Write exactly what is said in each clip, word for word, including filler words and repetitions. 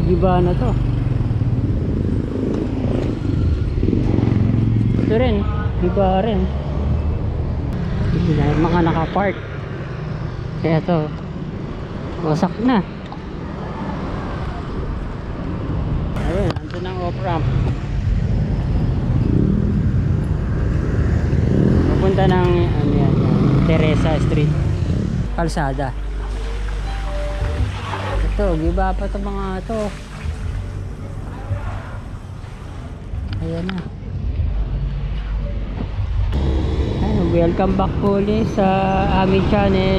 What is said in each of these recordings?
giba na to. Ito rin, giba rin. Ito na yung mga nakapark. Kaya to wasak na. Ayun, ando ng off-ramp. Papunta ng ano yan, Teresa Street, kalsada. Ito, giba pa to mga to. Ayan na. Ayun, welcome back po ulit sa aming channel.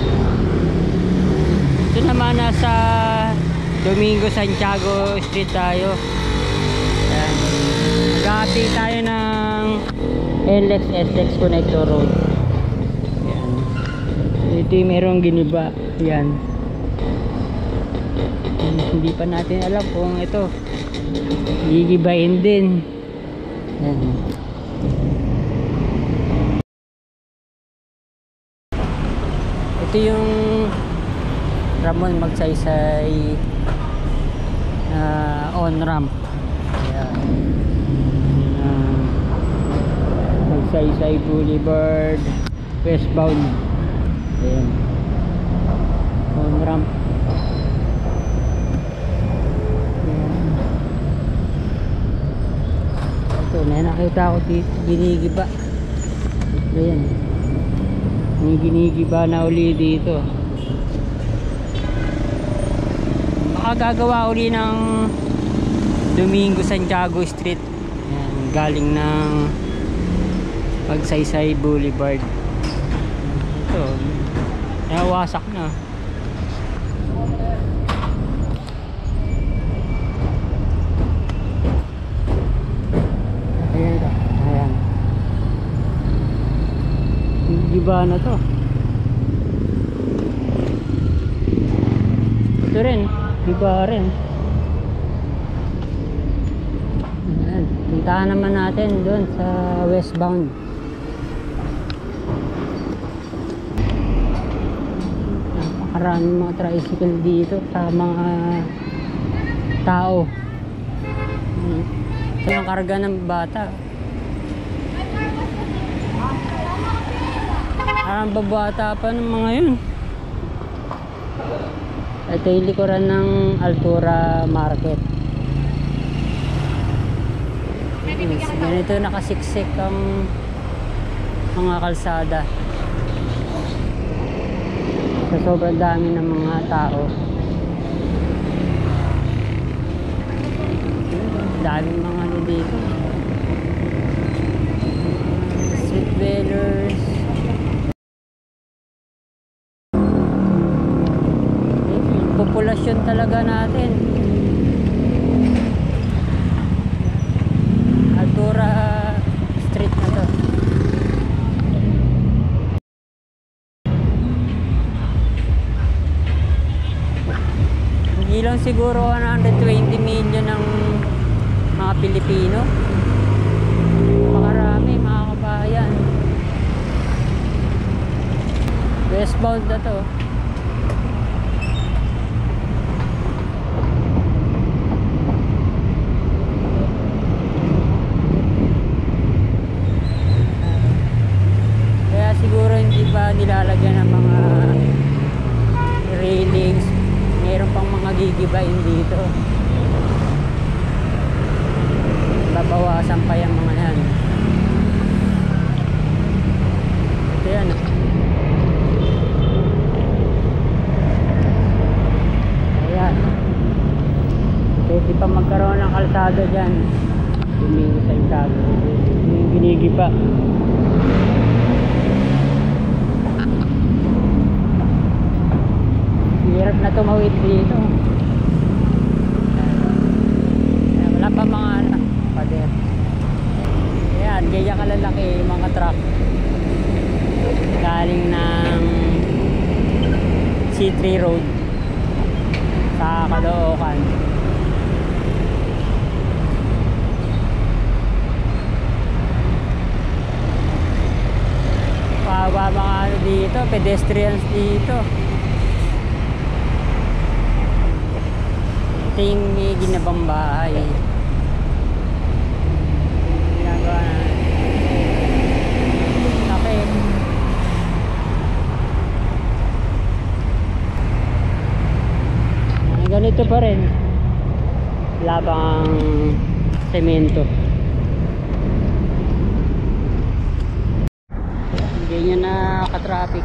Ito naman nasa Domingo Santiago Street tayo. Ayan. Mag-update tayo ng L X S X Connector Road. Ayan. Ito yung merong giniba. Ayan. Hindi pa natin alam kung ito gigibain din. Ayan. Ito yung Ramon Magsaysay uh, on ramp. Ayan. Uh, Magsaysay Boulevard westbound. Ayan. On ramp. Ito, may nakita ko dito ginigiba. Ayan. May ginigiba na uli dito. Gagawa uli ng Domingo Santiago Street. Ayan, galing ng Magsaysay Boulevard. Ito, nawasak na. Ayan, ayan. Giba na to. Ito rin, giba rin. Ayan, puntahan naman natin doon sa westbound. Napakaraming mga tricycle dito sa mga tao. Ito yung karga ng bata. Parang babata pa ng mga yun. Ito yung likuran ng Altura Market. Yes, ganito nakasiksik ang mga kalsada sa sobrang dami ng mga tao. Daming mga ano dito, street vendors. Populasyon talaga natin. Altura Street na to. Hindi lang siguro one hundred twenty million ng mga Pilipino. Makarami mga kabayan. Westbound na to. Siguro hindi pa nilalagyan ng mga railings. Mayroon pang mga gigibain dito. Babawasan pa yung mga yan. Ito yan. Ayan. Pwede pa magkaroon ng kalsada dyan. Domingo Santiago. Yung ginigiba. Hirap na tumawid dito. Wala pa mga pader. Ayan, gaya kalalaki mga truck galing ng C three Road sa Caloocan. Pawa mga ano dito, pedestrians dito. Ito yung may ginabang bahay. Ginagawa na. Laki. Ganito pa rin. Labang semento. Ganyan na ka-traffic.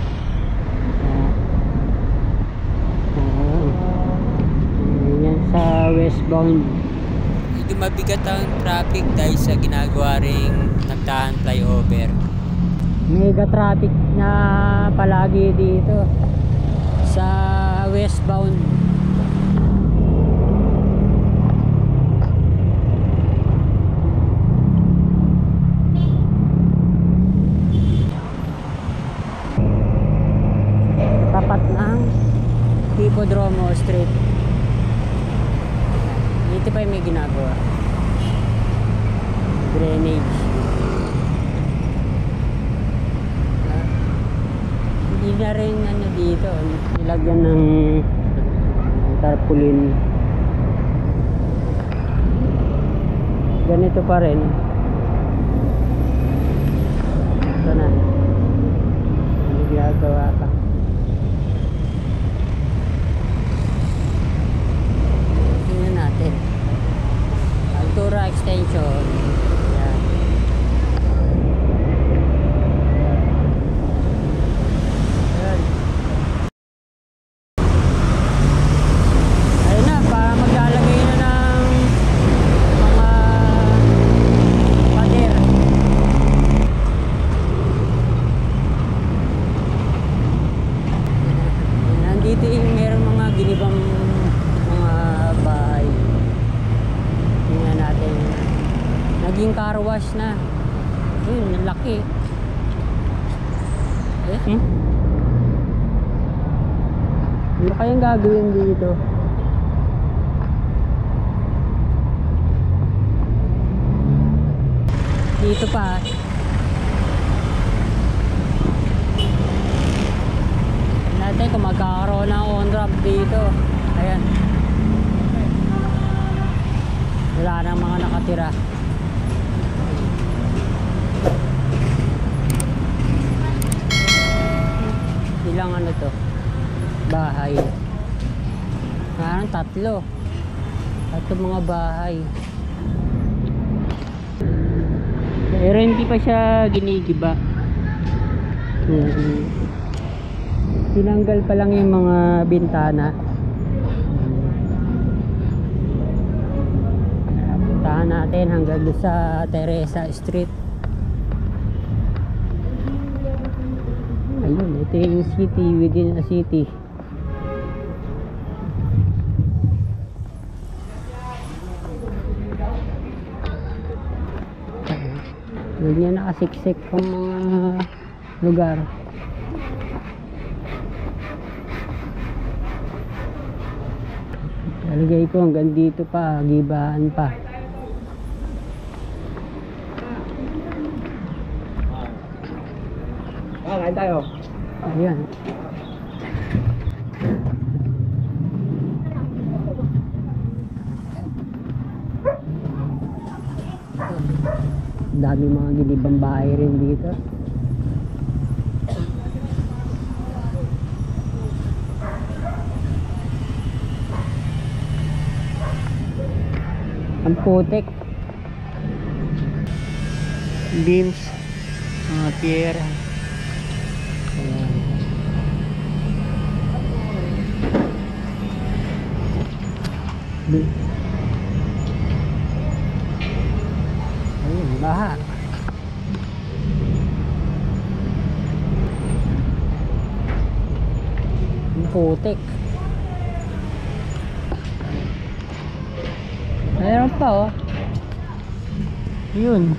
Ganyan sa westbound. Medyo mabigat ang traffic dahil sa ginagawa ring nagtahan flyover. Mega traffic na palagi dito sa westbound. Tapat ng Hipodromo Street. Dito pa yung may ginagawa. Drainage. Hindi na rin ano dito. Nilagyan ng tarpaulin. Ganito pa rin. Ito na. Ano ginagawa pa. Altura extension. Ayan. Ayan. Ayun na, para maglalagay na ng mga pader. Nandito yung meron mga ginibang mga bahay. Tingnan natin. Naging car wash na. Yun, ang laki. Eh? Hmm? Ano kayang gagawin dito? Dito pa. Natin kung magkakaroon ng on-ramp dito. Ayan. Wala na mga nakatira. Ilang ano to? Bahay. Parang tatlo. Tatlo mga bahay. Pero hindi pa siya ginigiba. Hmm. Tinanggal pa lang yung mga bintana. Natin hanggang sa Teresa Street. Ayun, ito yung city within a city. Ganyan nakasiksik ang mga lugar. Talagay ko hanggang dito pa, gibaan pa. Ah, kain tayo. Ayan. Dami mga ginibang bahay rin dito. Ang putik. Beams, mga pier. Ayan. Ayun, baha. Ang putik. Mayroon pa oh. Yun.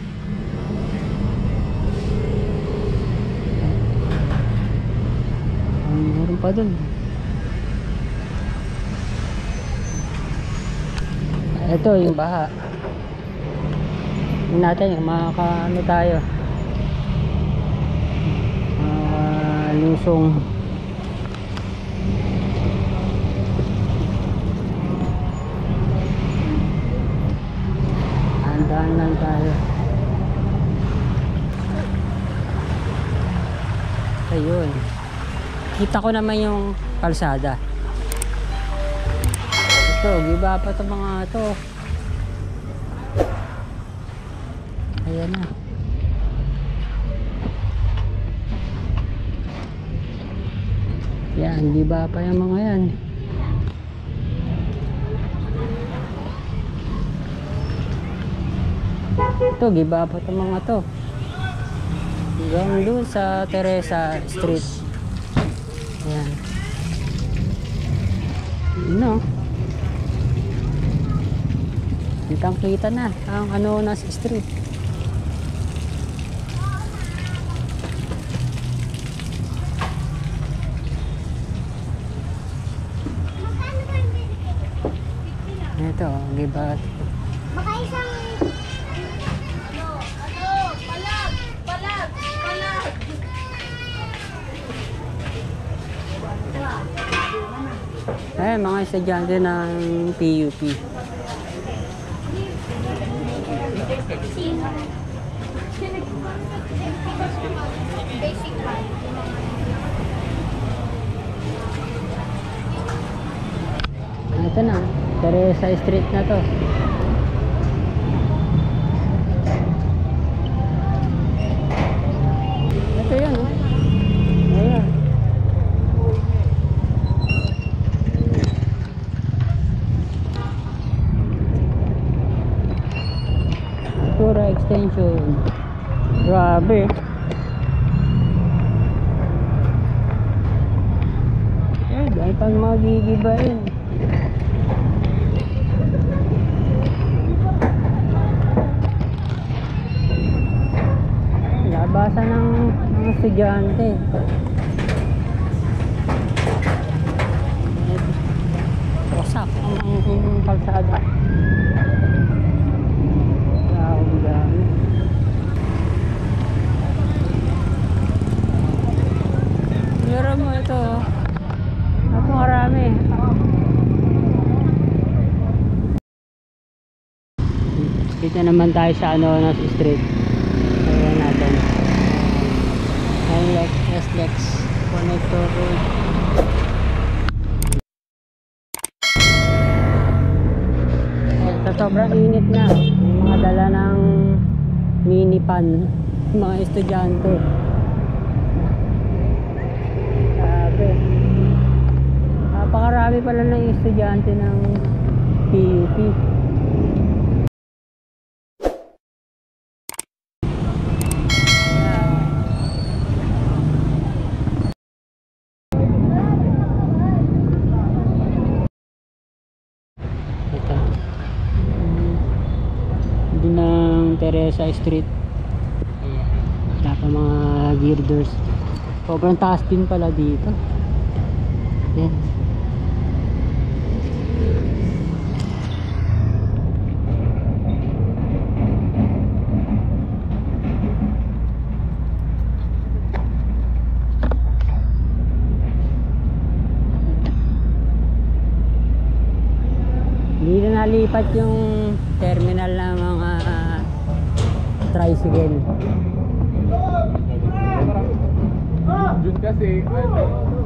Mayroon pa dun. Ito yung baha. Tingnan natin yung makakaano tayo. Uh, lusong. Daan lang tayo. Ayun. Kita ko naman yung kalsada. Ito, giba pa ito mga ito. Ayan na. Yan, giba pa yung mga yan. Ito, giba pa ito mga to. Hanggang doon sa Teresa Street. Ayan. Ano? Kitang kita na ang ano na sa street. Ito, giba. Baka isang ano, ano, palag, palag, palag. Eh, mga estudyante ng P U P. Basic man. Ito na, Teresa Street na to. Ito yun, oh. Ayan. Tura Extension. Grabe. Eh, dahil pang magigibain. Labasan ng mga estudyante. Wasak ang, ang, ang kalsada. Ang dami. Meron mo ito. Ako marami. Dito naman tayo sa ano na street. Ayan natin. N L E X, S L E X, Connector Road. Sa sobrang init na, yung mga dala ng mini pan, mga estudyante. Sabi, napakarami pala ng estudyante ng P U P. Ng Teresa Street. Ayan. Wala pa mga girders. Sobrang taas din pala dito. Ayan. Hindi na nalipat yung terminal ng mga uh, tricycle. Jun kasi ano,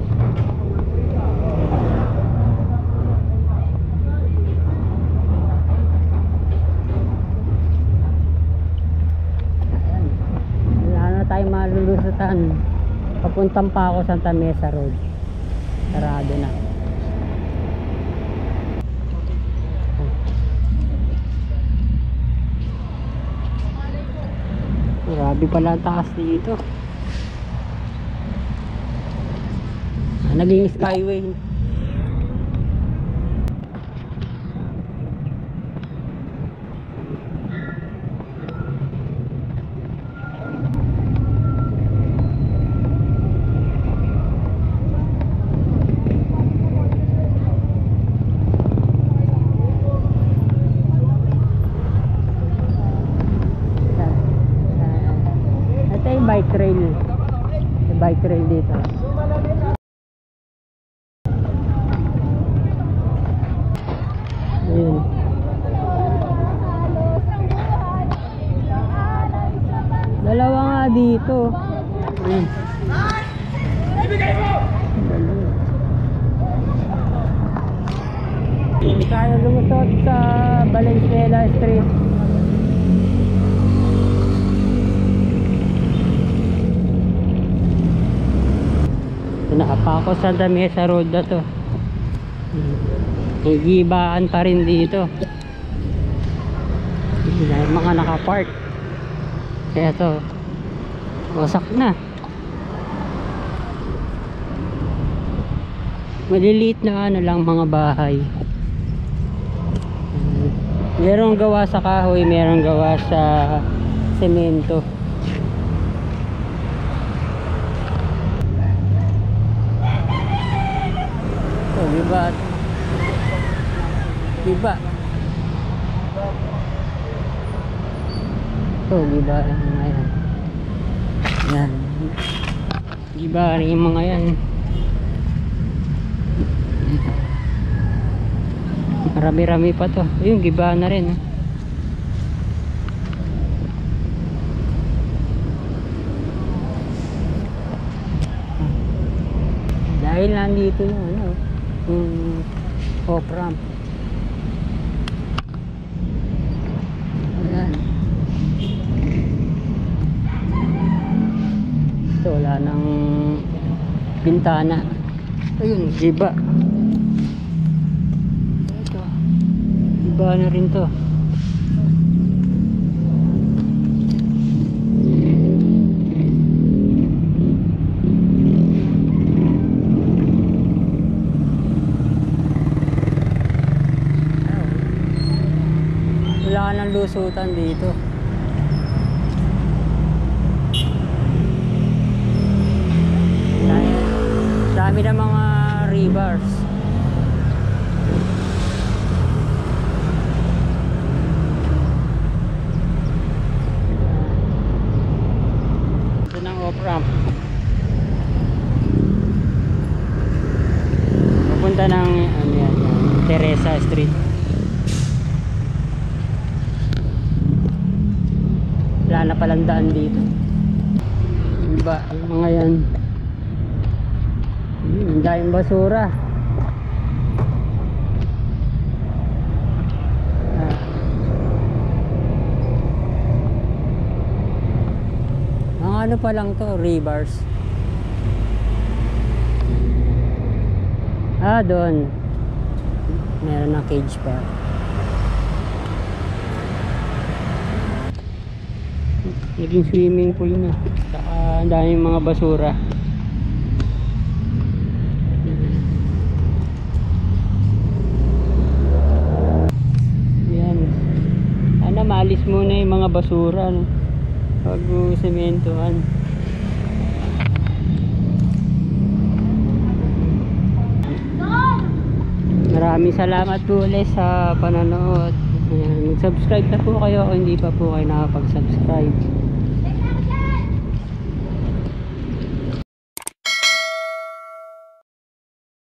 wala na tayong malulusutan. Papuntang pa ako Santa Mesa Road. Sarado na. Grabe pala ang taas dito. Ah, naging skyway. Bike trail. May bike trail dito. Ayun. dito. Ayun. Hindi tayo lumusot sa Valenzuela Street. Nakapa ako sa Damesa Road na to. May gibaan pa rin dito. Dahil mga nakapark. Kaya to wasak na. Maliliit na ano lang mga bahay. Merong gawa sa kahoy, merong gawa sa semento. Oh, diba? Diba? Oh, diba yung mga yan? Yan. Diba yung mga yan? Marami-rami pa to. Ayun, giba na rin. Dahil nandito yung ano, yung off-ramp. Ayan. Ito, wala nang bintana. Ayun, giba. Iba na rin to. Wala nang lusutan dito. Dami, dami na mga rebars. Off-ramp papunta ng ano yan, Teresa Street. Wala na palang daan dito. Diba yung mga yan, hmm, ang daming basura. Ano pa lang to, rebars. Ah, doon meron na cage pa. Naging swimming pool na. Saka ang daming mga basura. Yan. Sana maalis muna yung mga basura, no? Bago sementohan. Maraming salamat po ulit sa panonood. Ayan, mag-subscribe na po kayo kung hindi pa po kayo nakapag-subscribe.